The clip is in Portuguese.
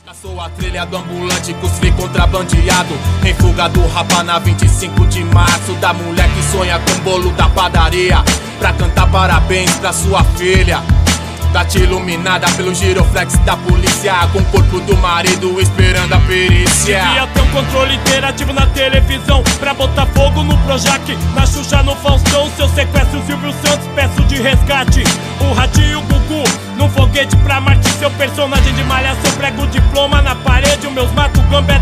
Sou a trilha do ambulante, cuspe contrabandeado. Em fuga do rapa na 25 de março. Da mulher que sonha com bolo da padaria, pra cantar parabéns pra sua filha. Gata iluminada pelo giroflex da polícia, com o corpo do marido esperando a perícia. Devia ter um controle interativo na televisão, pra botar fogo no Projac, na Xuxa, no Faustão. Seu sequestro, Silvio Santos, peço de resgate. O Ratinho, o Gugu, num foguete pra Marte. Seu personagem de malhação, prego o diploma na parede. Os meus mato gambé